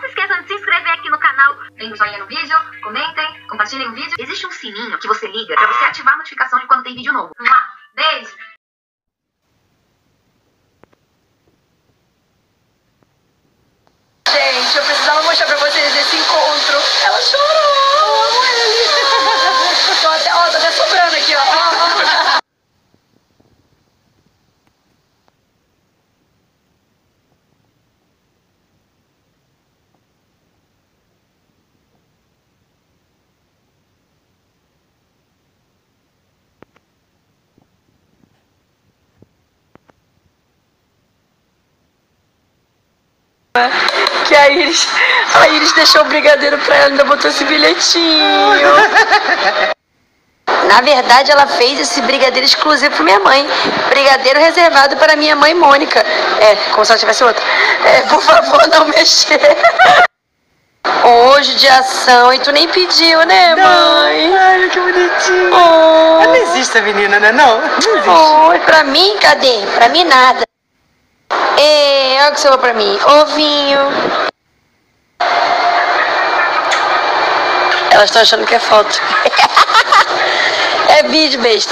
esqueçam de se inscrever aqui no canal. Deem um joinha no vídeo, comentem, compartilhem o vídeo. Existe um sininho que você liga pra você ativar a notificação de quando tem vídeo novo. Beijo! Gente, eu precisava mostrar pra vocês esse encontro. Ela chorou. Eu amo ele. Tô até sobrando aqui, ó. Que a Iris deixou o brigadeiro pra ela, ainda botou esse bilhetinho. Na verdade, ela fez esse brigadeiro exclusivo pra minha mãe. Brigadeiro reservado para minha mãe Mônica. Como se ela tivesse outra. Por favor, não mexer. Hoje de ação, e tu nem pediu, né, mãe? Ai, que bonitinho. Oh. Não existe a menina, né? Não existe. Oh, pra mim, cadê? Pra mim, nada. Olha o que sobrou pra mim. Ovinho. Elas estão achando que é foto. É vídeo, besta.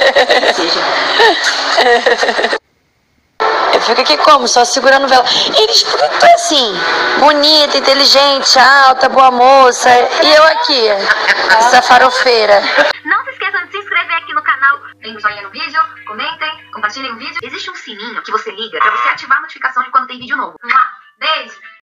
Eu fico aqui como? Só segurando vela. Eles, por que tu é assim? Bonita, inteligente, alta, boa moça. E eu aqui, essa farofeira. Não se esqueçam de se inscrever aqui no canal. Deem um joinha no vídeo, comentem, compartilhem o vídeo. Existe um sininho que você liga pra você ativar a notificação de quando tem vídeo novo. Beijo!